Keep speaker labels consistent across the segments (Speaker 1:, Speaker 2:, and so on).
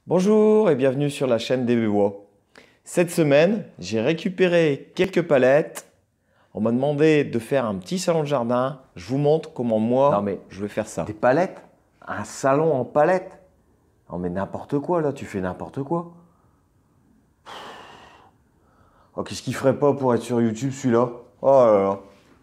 Speaker 1: Bonjour et bienvenue sur la chaîne des Bois. Cette semaine, j'ai récupéré quelques palettes. On m'a demandé de faire un petit salon de jardin. Je vous montre comment moi, je vais faire ça.
Speaker 2: Des palettes? Un salon en palettes? Non mais n'importe quoi là, tu fais n'importe quoi. Oh, qu'est-ce qu'il ferait pas pour être sur YouTube celui-là? Oh là là.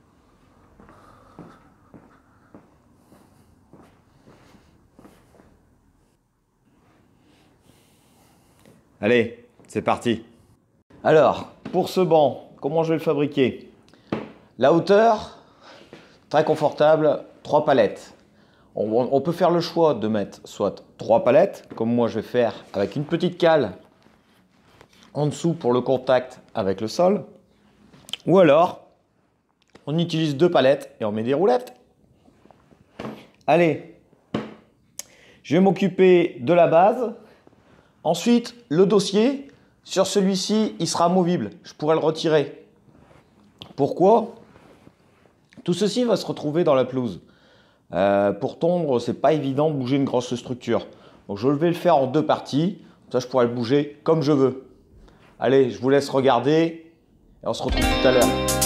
Speaker 1: Allez, c'est parti. Alors, pour ce banc, comment je vais le fabriquer? La hauteur, très confortable, 3 palettes. On peut faire le choix de mettre soit 3 palettes, comme moi je vais faire avec une petite cale en dessous pour le contact avec le sol. Ou alors, on utilise 2 palettes et on met des roulettes. Allez, je vais m'occuper de la base. Ensuite, le dossier, sur celui-ci, il sera amovible. Je pourrais le retirer. Pourquoi? Tout ceci va se retrouver dans la pelouse. Pour tondre, c'est pas évident de bouger une grosse structure. Donc je vais le faire en 2 parties. Ça, je pourrais le bouger comme je veux. Allez, je vous laisse regarder et on se retrouve tout à l'heure.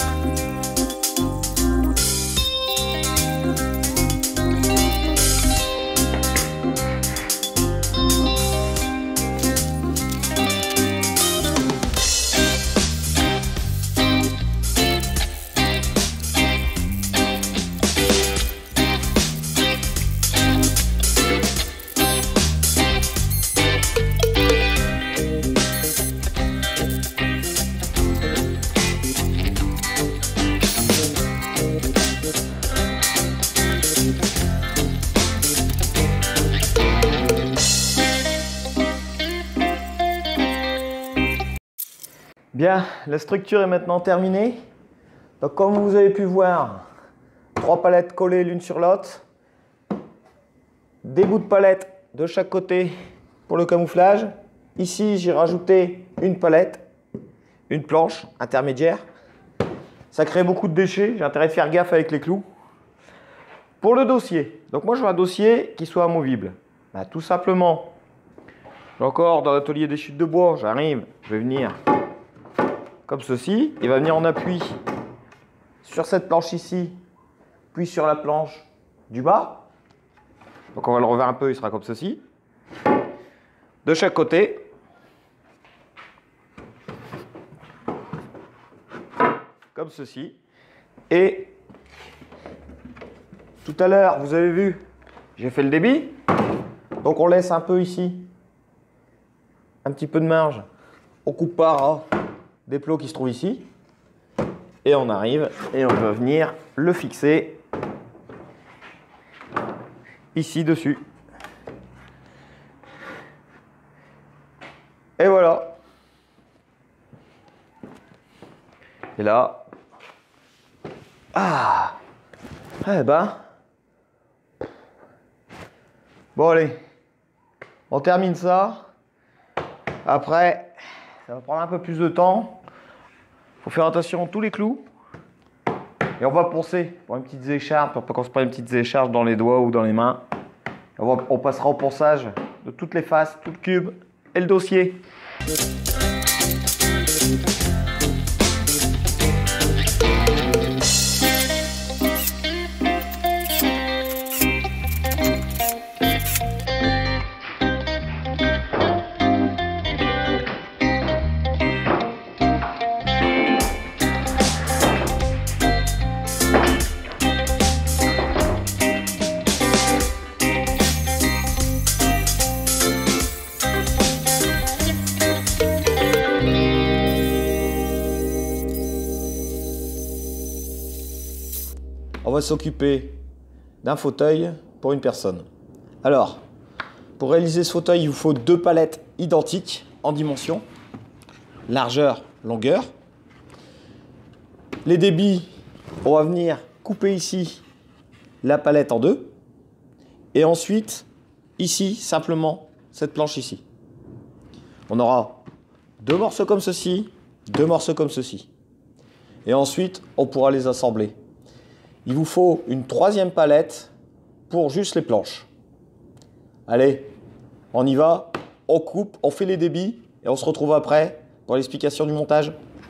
Speaker 1: Bien, la structure est maintenant terminée. Donc, comme vous avez pu voir, 3 palettes collées l'une sur l'autre. Des bouts de palettes de chaque côté pour le camouflage. Ici, j'ai rajouté une palette, une planche intermédiaire. Ça crée beaucoup de déchets. J'ai intérêt de faire gaffe avec les clous. Pour le dossier, donc moi je veux un dossier qui soit amovible. Tout simplement, encore dans l'atelier des chutes de bois, j'arrive, je vais venir comme ceci. Il va venir en appui sur cette planche ici, puis sur la planche du bas. Donc on va le revoir un peu, il sera comme ceci. De chaque côté. Comme ceci. Et tout à l'heure, vous avez vu, j'ai fait le débit. Donc on laisse un peu ici, un petit peu de marge. On coupe par des plots qui se trouvent ici. Et on arrive et on va venir le fixer ici dessus. Et voilà. Et là. Eh ben. Bon allez. On termine ça. Après, ça va prendre un peu plus de temps. Il faut faire attention à tous les clous. Et on va poncer pour une petite écharpe, pour pas qu'on se prenne une petite écharpe dans les doigts ou dans les mains. On passera au ponçage de toutes les faces, tout le cube et le dossier. On va s'occuper d'un fauteuil pour une personne. Alors, pour réaliser ce fauteuil, il vous faut 2 palettes identiques en dimension, largeur, longueur. Les débits, on va venir couper ici la palette en 2. Et ensuite, ici, simplement, cette planche ici. On aura 2 morceaux comme ceci, 2 morceaux comme ceci. Et ensuite, on pourra les assembler. Il vous faut une 3e palette pour juste les planches. Allez, on y va. on coupe, on fait les débits et on se retrouve après pour l'explication du montage.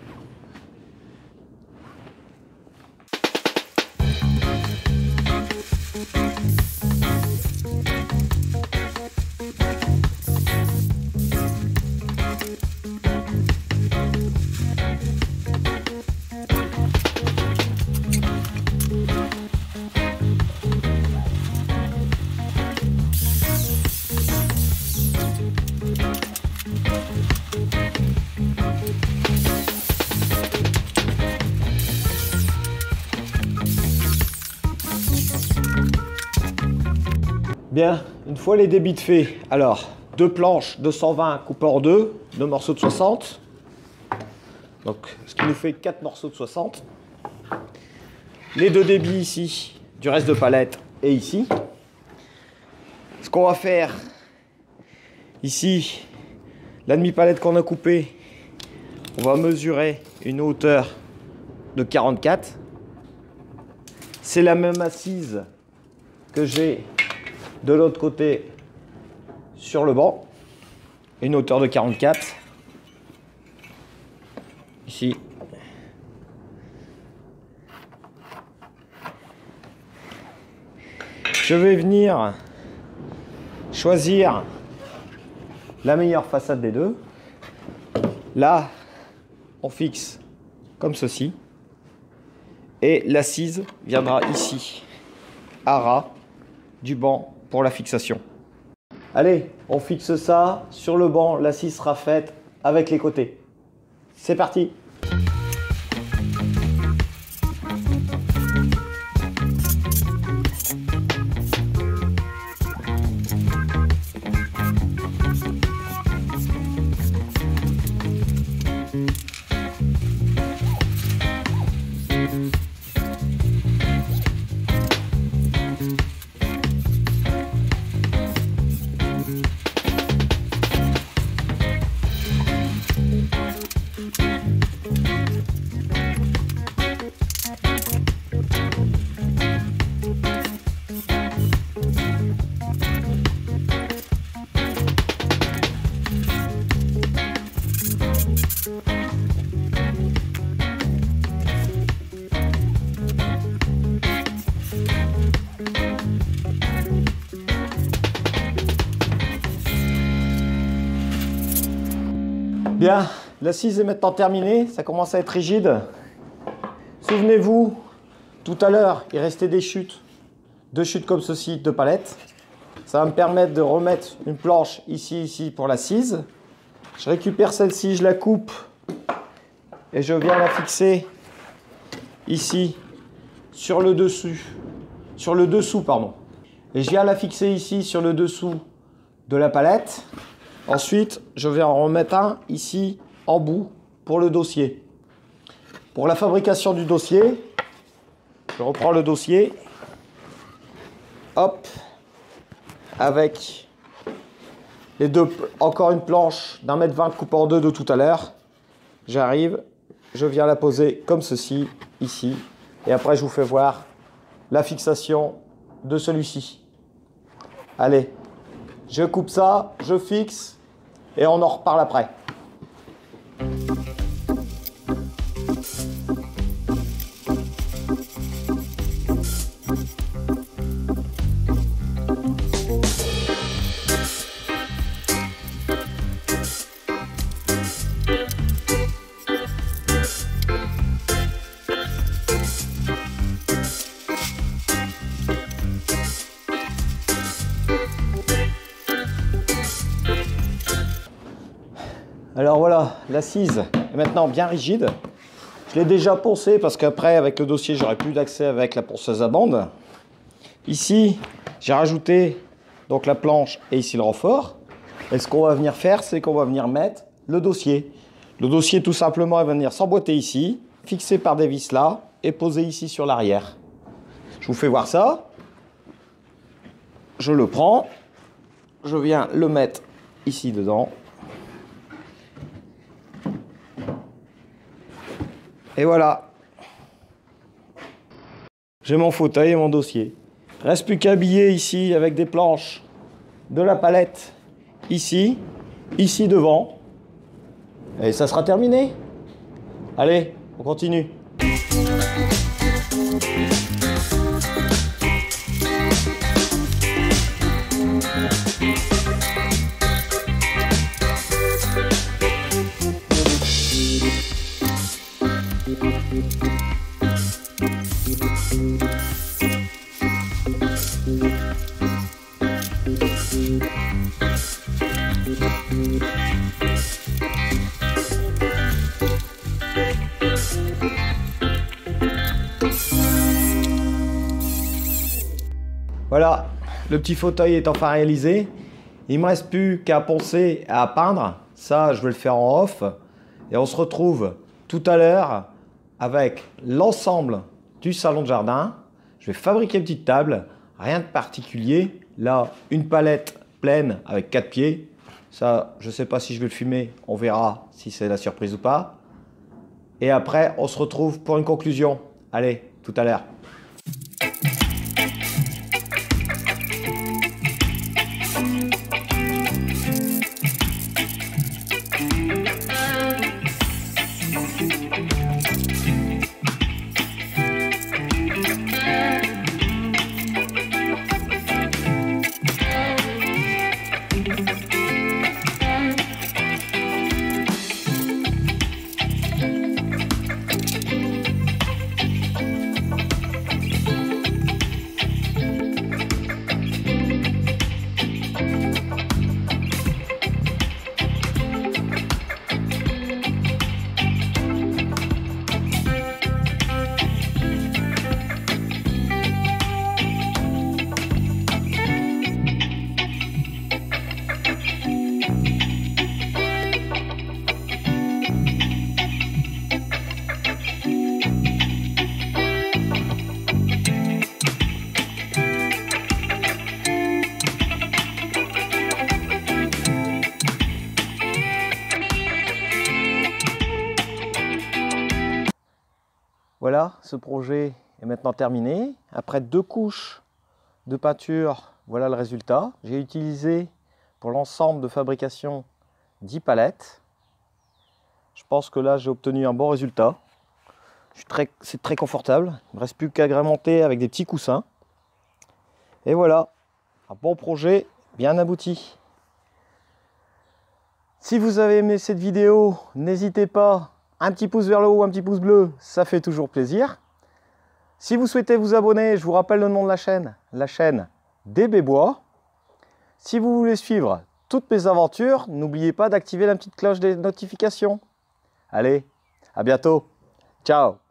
Speaker 1: Bien, une fois les débits faits, alors 2 planches de 120 coupées en 2, 2 morceaux de 60. Donc ce qui nous fait 4 morceaux de 60. Les 2 débits ici, du reste de palette et ici. Ce qu'on va faire ici, la demi-palette qu'on a coupée, on va mesurer une hauteur de 44. C'est la même assise que j'ai de l'autre côté sur le banc, une hauteur de 44 ici. Je vais venir choisir la meilleure façade des deux. Là, on fixe comme ceci et l'assise viendra ici à ras du banc pour la fixation. Allez, on fixe ça sur le banc, l'assise sera faite avec les côtés. C'est parti! Bien, l'assise est maintenant terminée, ça commence à être rigide. Souvenez-vous, tout à l'heure, il restait des chutes, 2 chutes comme ceci, 2 palettes. Ça va me permettre de remettre une planche ici pour l'assise. Je récupère celle-ci, je la coupe et je viens la fixer ici sur le dessous, pardon. Et je viens la fixer ici sur le dessous de la palette. Ensuite, je vais en remettre un ici en bout pour le dossier. Pour la fabrication du dossier, je reprends le dossier. Hop, avec les deux, encore une planche d'1,20 m coupée en 2 de tout à l'heure. J'arrive, je viens la poser comme ceci, ici. Et après, je vous fais voir la fixation de celui-ci. Allez, je coupe ça, je fixe et on en reparle après. Alors voilà, l'assise est maintenant bien rigide. Je l'ai déjà poncée parce qu'après, avec le dossier, j'aurais plus d'accès avec la ponceuse à bande. Ici, j'ai rajouté donc la planche et ici le renfort. Et ce qu'on va venir faire, c'est qu'on va venir mettre le dossier. Le dossier, tout simplement, il va venir s'emboîter ici, fixé par des vis là et posé ici sur l'arrière. Je vous fais voir ça. Je le prends, je viens le mettre ici dedans. Et voilà, j'ai mon fauteuil et mon dossier. Reste plus qu'à habiller ici avec des planches de la palette ici ici devant. Et ça sera terminé. Allez, on continue. Voilà, le petit fauteuil est enfin réalisé. Il ne me reste plus qu'à poncer et à peindre. Ça, je vais le faire en off. Et on se retrouve tout à l'heure avec l'ensemble du salon de jardin. Je vais fabriquer une petite table, rien de particulier. Là, une palette pleine avec 4 pieds. Ça, je ne sais pas si je vais le filmer. On verra si c'est la surprise ou pas. Et après, on se retrouve pour une conclusion. Allez, tout à l'heure. Voilà, ce projet est maintenant terminé. Après 2 couches de peinture, voilà le résultat. J'ai utilisé pour l'ensemble de fabrication 10 palettes. Je pense que là, j'ai obtenu un bon résultat. C'est très confortable. Il ne me reste plus qu'à agrémenter avec des petits coussins. Et voilà, un bon projet bien abouti. Si vous avez aimé cette vidéo, n'hésitez pas. Un petit pouce vers le haut, un petit pouce bleu, ça fait toujours plaisir. Si vous souhaitez vous abonner, je vous rappelle le nom de la chaîne DB Bois. Si vous voulez suivre toutes mes aventures, n'oubliez pas d'activer la petite cloche des notifications. Allez, à bientôt. Ciao.